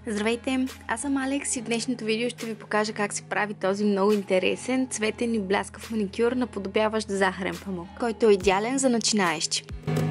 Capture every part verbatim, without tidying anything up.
Здравейте, аз съм Алекс и в днешното видео ще ви покажа как се прави този много интересен, цветен и бляскав маникюр, наподобяващ захарен памук, който е идеален за начинаещи.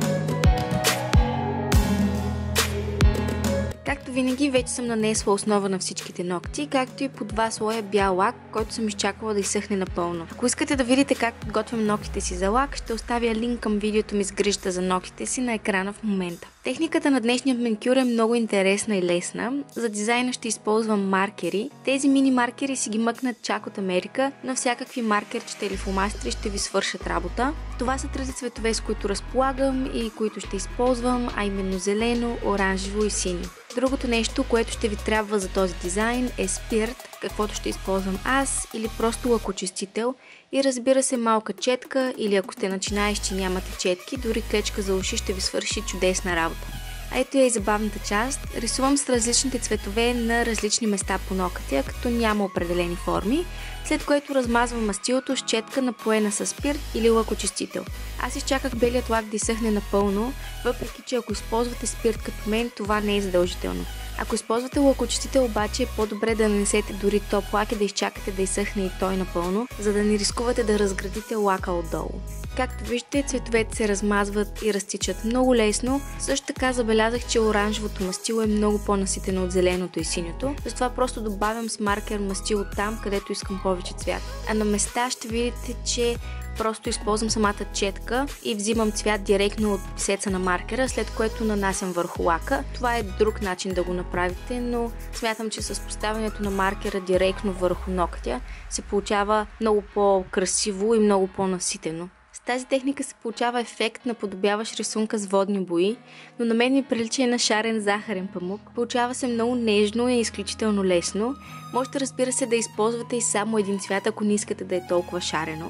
Както винаги, вече съм нанесла основа на всичките ногти, както и по два слоя бял лак, който съм изчакала да изсъхне напълно. Ако искате да видите как подготвям ногтите си за лак, ще оставя линк към видеото ми с грижата за ногтите си на екрана в момента. Техниката на днешния маникюр е много интересна и лесна. За дизайна ще използвам маркери. Тези мини маркери си ги мъкнат чак от Америка, но всякакви маркерчета или фломастери ще ви свършат работа. Това са трите цветове, с които разполагам и които ще използвам, а именно зелено, оранжево и синьо. Другото нещо, което ще ви трябва за този дизайн е спирт, каквото ще използвам аз, или просто лъкочистител, и разбира се малка четка, или ако сте начинаещи и нямате четки, дори клечка за уши ще ви свърши чудесна работа. А ето е и забавната част. Рисувам с различните цветове на различни места по ногтя, като няма определени форми, след което размазвам мастилото с четка напоена с спирт или лъкочистител. Аз изчаках белият лак да изсъхне напълно, въпреки че ако използвате спирт като мен, това не е задължително. Ако използвате лъкочистител обаче, е по-добре да нанесете дори топ лак и да изчакате да изсъхне и той напълно, за да не рискувате да разградите лака отдолу. Както виждате, цветовете се размазват и разтичат много лесно. Също така забелязах, че оранжевото мастило е много по-наситено от зеленото и синьото, затова просто добавям с маркер мастило там, където искам повече цвят. А на места ще видите, че просто използвам самата четка и взимам цвят директно от писеца на маркера, след което нанасям върху лака. Това е друг начин да го направите, но смятам, че с поставянето на маркера директно върху ногтя се получава много по-красиво и много по-наситено. С тази техника се получава ефект на подобяващ рисунка с водни бои, но на мен ми прилича и на шарен захарен памук. Получава се много нежно и е изключително лесно. Можете, разбира се, да използвате и само един цвят, ако не искате да е толкова шарено.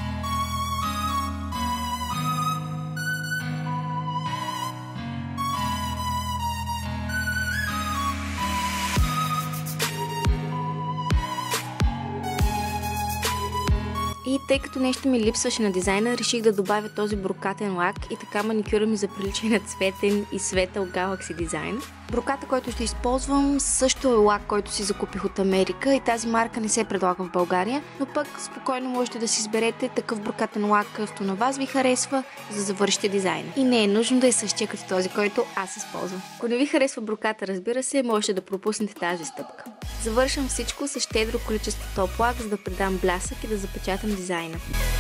И тъй като нещо ми липсваше на дизайна, реших да добавя този брокатен лак и така маникюра ми заприлича на цветен и светъл Galaxy дизайн. Броката, който ще използвам, също е лак, който си закупих от Америка и тази марка не се предлага в България, но пък спокойно можете да си изберете такъв брокатен лак, какъвто на вас ви харесва, за да завършите дизайна. И не е нужно да е същия като този, който аз използвам. Ако не ви харесва броката, разбира се, можете да пропуснете тази стъпка. Завършвам всичко с щедро количество топ лак, за да придам блясък и да запечатам дизайна.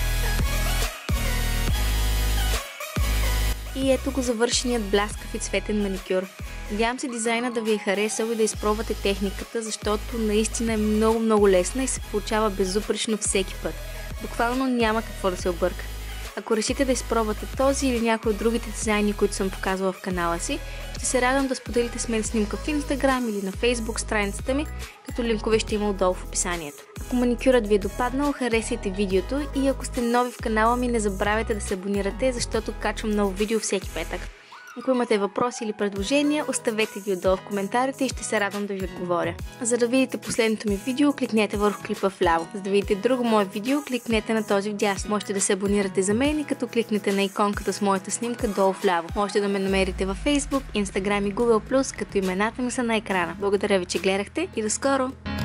И ето го завършеният бляскав и цветен маникюр. Надявам се дизайна да ви е харесал и да изпробвате техниката, защото наистина е много-много лесна и се получава безупречно всеки път. Буквално няма какво да се обърка. Ако решите да изпробвате този или някой от другите дизайни, които съм показвала в канала си, ще се радвам да споделите с мен снимка в Instagram или на Facebook страницата ми, като линкове ще има отдолу в описанието. Ако маникюрът ви е допаднал, харесайте видеото и ако сте нови в канала ми, не забравяйте да се абонирате, защото качвам ново видео всеки петък. Ако имате въпроси или предложения, оставете ги отдолу в коментарите и ще се радвам да ви отговоря. За да видите последното ми видео, кликнете върху клипа вляво. За да видите друго мое видео, кликнете на този вдясно. Можете да се абонирате за мен и като кликнете на иконката с моята снимка долу вляво. Можете да ме намерите във Facebook, Instagram и Google+, като имената ми са на екрана. Благодаря ви, че гледахте и до скоро!